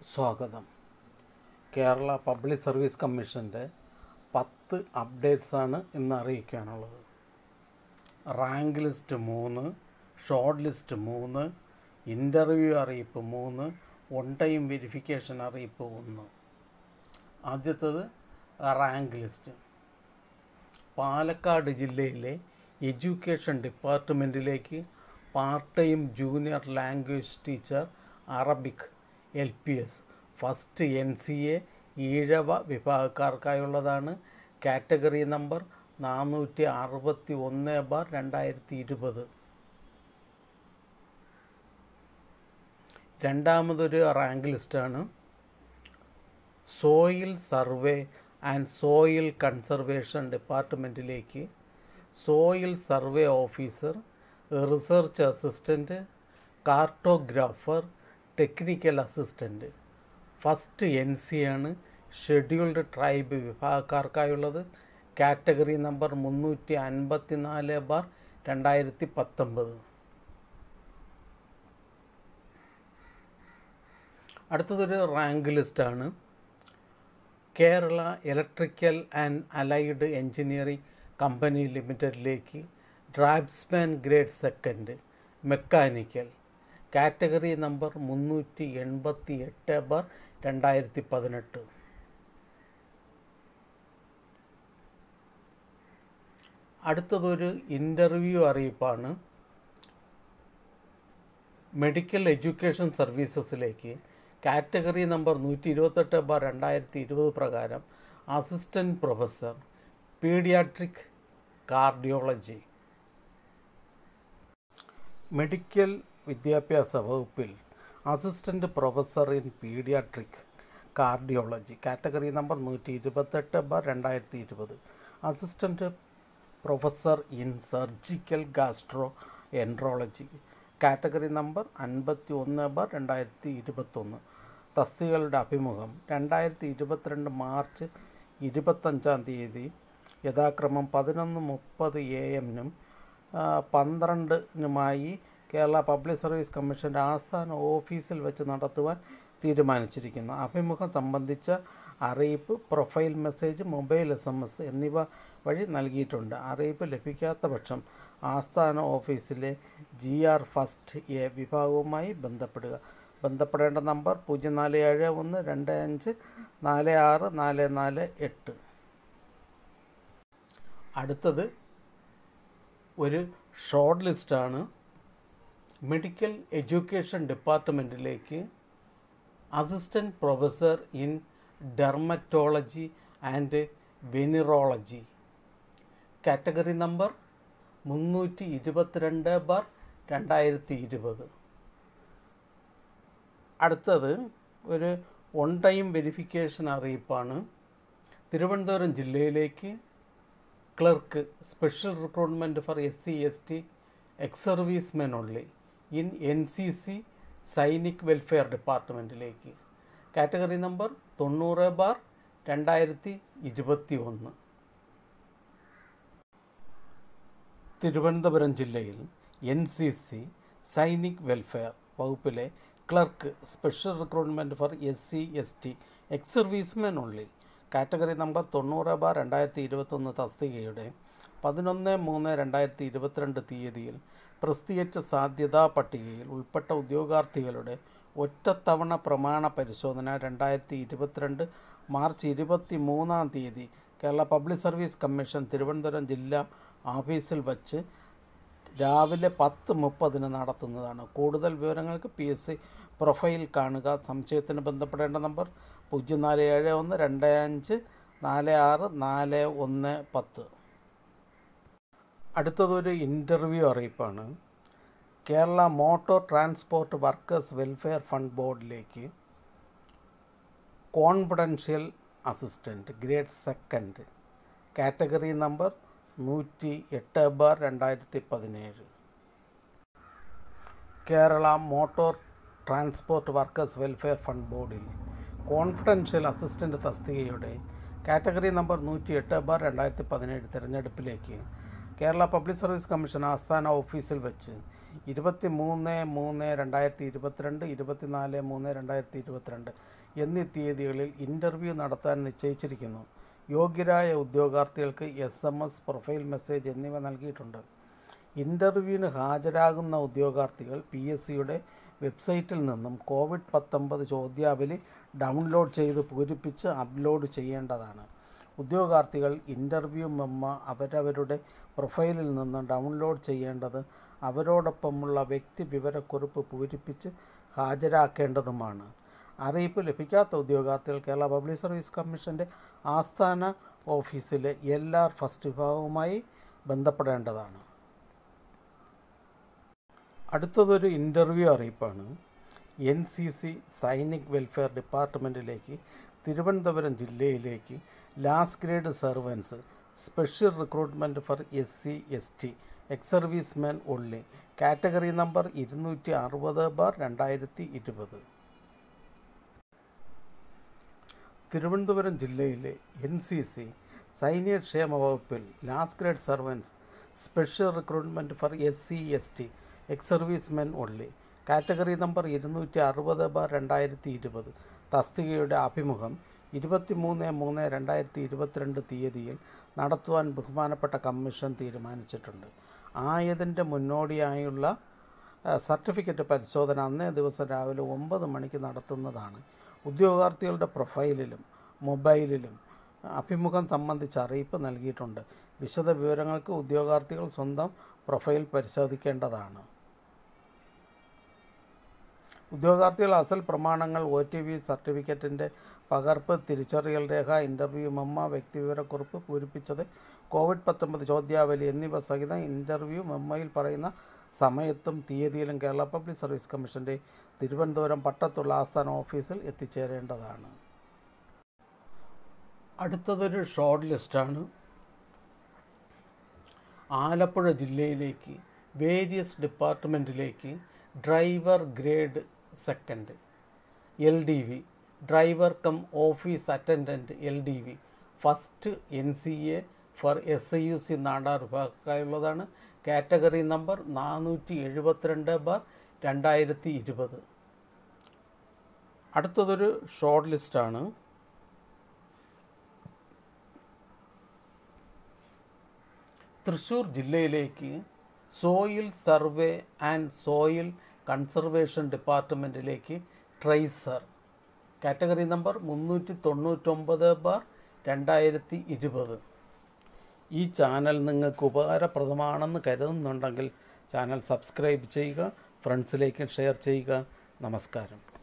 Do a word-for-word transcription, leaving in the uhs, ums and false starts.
സ്വാഗതം. Kerala public service കമ്മീഷൻ്റെ പത്ത് അപ്ഡേറ്റ്സാണ് ഇന്ന് അറിയിക്കാനുള്ളത്. റാങ്ക് ലിസ്റ്റ് മൂന്ന്, ഷോർട്ട് ലിസ്റ്റ് മൂന്ന്, ഇൻ്റർവ്യൂ അറിയിപ്പ് മൂന്ന്, വൺ ടൈം വെരിഫിക്കേഷൻ അറിയിപ്പ് ഒന്ന്. ആദ്യത്തേത് റാങ്ക് ലിസ്റ്റ്. പാലക്കാട് ജില്ലയിലെ എഡ്യൂക്കേഷൻ ഡിപ്പാർട്ട്മെൻറ്റിലേക്ക് part time junior language teacher Arabic L P S first N C A Ezhava വിഭാഗക്കാർക്കായുള്ളതാണ്. കാറ്റഗറി നമ്പർ നാനൂറ്റി അറുപത്തി ഒന്ന് ബാർ രണ്ടായിരത്തി ഇരുപത്. രണ്ടാമതൊരു റാങ്ക് ലിസ്റ്റാണ്. Soil survey and soil conservation ഡിപ്പാർട്ട്മെൻറ്റിലേക്ക് soil survey officer, research assistant, cartographer, technical assistant. First N C ആണ് ഷെഡ്യൂൾഡ് ട്രൈബ് വിഭാഗക്കാർക്കായുള്ളത്. കാറ്റഗറി നമ്പർ മുന്നൂറ്റി അൻപത്തി നാല് ബാർ രണ്ടായിരത്തി പത്തൊമ്പത്. അടുത്തതൊരു റാങ്ക് ലിസ്റ്റാണ്. Kerala electrical and allied engineering company ലിമിറ്റഡിലേക്ക് draftsman grade second mechanical. Category number മുന്നൂറ്റി എൺപത്തി എട്ട് ബാർ രണ്ടായിരത്തി പതിനെട്ട്. അടുത്തതൊരു ഇൻ്റർവ്യൂ അറിയിപ്പാണ്. മെഡിക്കൽ എഡ്യൂക്കേഷൻ സർവീസസിലേക്ക് കാറ്റഗറി നമ്പർ നൂറ്റി ഇരുപത്തെട്ട് ബാർ രണ്ടായിരത്തി ഇരുപത് പ്രകാരം assistant professor paediatric cardiology. Medical വിദ്യാഭ്യാസ വകുപ്പിൽ assistant professor in paediatric cardiology. Category number നൂറ്റി ഇരുപത്തെട്ട് ബാർ രണ്ടായിരത്തി ഇരുപത്. Assistant professor in surgical gastroenterology. Category number അൻപത്തി ഒന്ന് ബാർ രണ്ടായിരത്തി ഇരുപത്തൊന്ന്. തസ്തികകളുടെ അഭിമുഖം രണ്ടായിരത്തി ഇരുപത്തിരണ്ട് മാർച്ച് ഇരുപത്തഞ്ചാം തീയതി യഥാക്രമം പതിനൊന്ന് മുപ്പത് എ എമ്മിനും പന്ത്രണ്ടിനുമായി കേരള പബ്ലിക് സർവീസ് കമ്മീഷൻ്റെ ആസ്ഥാന ഓഫീസിൽ വെച്ച് നടത്തുവാൻ തീരുമാനിച്ചിരിക്കുന്നു. അഭിമുഖം സംബന്ധിച്ച അറിയിപ്പ് profile message, mobile S M S എന്നിവ വഴി നൽകിയിട്ടുണ്ട്. അറിയിപ്പ് ലഭിക്കാത്ത പക്ഷം ആസ്ഥാന ഓഫീസിലെ ജി ആർ ഫസ്റ്റ് എ വിഭാഗവുമായി ബന്ധപ്പെടുക. ബന്ധപ്പെടേണ്ട നമ്പർ പൂജ്യം നാല് ഏഴ് ഒന്ന് രണ്ട് അഞ്ച് നാല് ആറ് നാല് നാല് എട്ട്. അടുത്തത് ഒരു ഷോർട്ട് ലിസ്റ്റാണ്. മെഡിക്കൽ എഡ്യൂക്കേഷൻ ഡിപ്പാർട്ട്മെൻറ്റിലേക്ക് assistant professor in dermatology and venereology. Category number മുന്നൂറ്റി ഇരുപത്തിരണ്ട് ബാർ രണ്ടായിരത്തി ഇരുപത്. അടുത്തത് ഒരു വൺ ടൈം വെരിഫിക്കേഷൻ അറിയിപ്പാണ്. തിരുവനന്തപുരം ജില്ലയിലേക്ക് clerk special recruitment for S C S T ex servicemen only in N C C Sainik welfare ഡിപ്പാർട്ട്മെൻറ്റിലേക്ക്. കാറ്റഗറി നമ്പർ തൊണ്ണൂറ് ബാർ രണ്ടായിരത്തി ഇരുപത്തി ഒന്ന്. തിരുവനന്തപുരം ജില്ലയിൽ N C C Sainik welfare വകുപ്പിലെ clerk special recruitment for S C S T ex servicemen only. Category number തൊണ്ണൂറ് bar രണ്ടായിരത്തി ഇരുപത്തൊന്ന് തസ്തികയുടെ പതിനൊന്ന് മൂന്ന് രണ്ടായിരത്തി ഇരുപത്തിരണ്ട് തീയതിയിൽ പ്രസിദ്ധീകരിച്ച സാധ്യതാ പട്ടികയിൽ ഉൾപ്പെട്ട ഉദ്യോഗാർത്ഥികളുടെ ഒറ്റത്തവണ പ്രമാണ പരിശോധന രണ്ടായിരത്തി ഇരുപത്തിരണ്ട് മാർച്ച് ഇരുപത്തി മൂന്നാം തീയതി Kerala public service commission Thiruvananthapuram ജില്ലാ ഓഫീസിൽ വച്ച് രാവിലെ പത്ത് മുപ്പതിന് നടത്തുന്നതാണ്. കൂടുതൽ വിവരങ്ങൾക്ക് പി എസ് സി പ്രൊഫൈൽ കാണുക. സംശയത്തിന് ബന്ധപ്പെടേണ്ട നമ്പർ പൂജ്യം നാല് ഏഴ് ഒന്ന് രണ്ട് അഞ്ച് നാല് ആറ് നാല് ഒന്ന് പത്ത്. അടുത്തതൊരു ഇൻ്റർവ്യൂ അറിയിപ്പാണ്. Kerala motor transport workers welfare fund ബോർഡിലേക്ക് confidential assistant grade second. Category number നൂറ്റി എട്ട് ബാർ രണ്ടായിരത്തി പതിനേഴ്. Kerala motor transport workers welfare fund ബോർഡിൽ കോൺഫിഡൻഷ്യൽ അസിസ്റ്റൻറ്റ് തസ്തികയുടെ കാറ്റഗറി നമ്പർ നൂറ്റി എട്ട് ബാർ രണ്ടായിരത്തി പതിനേഴ് തിരഞ്ഞെടുപ്പിലേക്ക് കേരള പബ്ലിക് സർവീസ് കമ്മീഷൻ ആസ്ഥാന ഓഫീസിൽ വെച്ച് ഇരുപത്തി മൂന്ന് മൂന്ന് രണ്ടായിരത്തി ഇരുപത്തിരണ്ട് ഇരുപത്തിനാല് മൂന്ന് രണ്ടായിരത്തി ഇരുപത്തിരണ്ട് എന്നീ തീയതികളിൽ ഇൻ്റർവ്യൂ നടത്താൻ നിശ്ചയിച്ചിരിക്കുന്നു. യോഗ്യരായ ഉദ്യോഗാർത്ഥികൾക്ക് S M S, profile message എന്നിവ നൽകിയിട്ടുണ്ട്. ഇൻ്റർവ്യൂവിന് ഹാജരാകുന്ന ഉദ്യോഗാർത്ഥികൾ പി എസ് സിയുടെ വെബ്സൈറ്റിൽ നിന്നും കോവിഡ് പത്തൊമ്പത് ചോദ്യാവലി ഡൗൺലോഡ് ചെയ്ത് പൂരിപ്പിച്ച് അപ്ലോഡ് ചെയ്യേണ്ടതാണ്. ഉദ്യോഗാർത്ഥികൾ ഇൻ്റർവ്യൂ മെമ്മോ അവരവരുടെ പ്രൊഫൈലിൽ നിന്ന് ഡൗൺലോഡ് ചെയ്യേണ്ടത് അവരോടൊപ്പമുള്ള വ്യക്തി വിവരക്കുറിപ്പ് പൂരിപ്പിച്ച് ഹാജരാക്കേണ്ടതുമാണ്. അറിയിപ്പ് ലഭിക്കാത്ത ഉദ്യോഗാർത്ഥികൾ കേരള പബ്ലിക് സർവീസ് കമ്മീഷൻ്റെ ആസ്ഥാന ഓഫീസിലെ എൽ ആർ ഫസ്റ്റ് വിഭാഗവുമായി ബന്ധപ്പെടേണ്ടതാണ്. അടുത്തതൊരു ഇൻ്റർവ്യൂ അറിയിപ്പാണ്. N C C Sainik welfare ഡിപ്പാർട്ട്മെൻറ്റിലേക്ക് തിരുവനന്തപുരം ജില്ലയിലേക്ക് last grade servants special recruitment for S C S T ex serviceman only category number ഇരുന്നൂറ്റി അറുപത് ബാർ രണ്ടായിരത്തി ഇരുപത്. തിരുവനന്തപുരം ജില്ലയിലെ എൻ സി സി സൈനിക ക്ഷേമ വകുപ്പിൽ last grade servants special recruitment for S C S T ex serviceman only category number ഇരുന്നൂറ്റി അറുപത് ബാർ രണ്ടായിരത്തി ഇരുപത് തസ്തികയുടെ അഭിമുഖം ഇരുപത്തി മൂന്ന് മൂന്ന് രണ്ടായിരത്തി ഇരുപത്തിരണ്ട് തീയതിയിൽ നടത്തുവാൻ ബഹുമാനപ്പെട്ട കമ്മീഷൻ തീരുമാനിച്ചിട്ടുണ്ട്. ആയതിൻ്റെ മുന്നോടിയായുള്ള സർട്ടിഫിക്കറ്റ് പരിശോധന അന്നേ ദിവസം രാവിലെ ഒമ്പത് മണിക്ക് നടത്തുന്നതാണ്. ഉദ്യോഗാർത്ഥികളുടെ പ്രൊഫൈലിലും മൊബൈലിലും അഭിമുഖം സംബന്ധിച്ച് അറിയിപ്പ് നൽകിയിട്ടുണ്ട്. വിശദ വിവരങ്ങൾക്ക് ഉദ്യോഗാർത്ഥികൾ സ്വന്തം പ്രൊഫൈൽ പരിശോധിക്കേണ്ടതാണ്. ഉദ്യോഗാർത്ഥികൾ അസൽ പ്രമാണങ്ങൾ, ഒ ടി വി സർട്ടിഫിക്കറ്റിൻ്റെ പകർപ്പ്, തിരിച്ചറിയൽ രേഖ, ഇൻ്റർവ്യൂ മെമ്മോ, വ്യക്തിവിവരക്കുറിപ്പ് പൂരിപ്പിച്ചത്, കോവിഡ് പത്തൊമ്പത് ചോദ്യാവലി എന്നിവ സഹിതം ഇൻ്റർവ്യൂ മെമ്മോയിൽ പറയുന്ന സമയത്തും തീയതിയിലും കേരള പബ്ലിക് സർവീസ് കമ്മീഷൻ്റെ തിരുവനന്തപുരം പട്ടത്തുള്ള ആസ്ഥാന ഓഫീസിൽ എത്തിച്ചേരേണ്ടതാണ്. അടുത്തതൊരു ഷോർട്ട് ലിസ്റ്റാണ്. ആലപ്പുഴ ജില്ലയിലേക്ക് വേരിയസ് ഡിപ്പാർട്ട്മെൻറ്റിലേക്ക് driver grade second L D V, driver cum office attendant L D V, first N C A for S I U C Nadar വിഭാഗക്കായുള്ളതാണ്. കാറ്റഗറി നമ്പർ നാനൂറ്റി എഴുപത്തിരണ്ട് ബാർ രണ്ടായിരത്തി ഇരുപത്. അടുത്തതൊരു ഷോർട്ട് ലിസ്റ്റാണ്. തൃശ്ശൂർ ജില്ലയിലേക്ക് soil survey and soil conservation ഡിപ്പാർട്ട്മെൻറ്റിലേക്ക് tracer category number മുന്നൂറ്റി തൊണ്ണൂറ്റൊമ്പത് ബാർ രണ്ടായിരത്തി ഇരുപത്. ഈ ചാനൽ നിങ്ങൾക്ക് ഉപകാരപ്രദമാണെന്ന് കരുതുന്നുണ്ടെങ്കിൽ ചാനൽ സബ്സ്ക്രൈബ് ചെയ്യുക, ഫ്രണ്ട്സിലേക്ക് ഷെയർ ചെയ്യുക. നമസ്കാരം.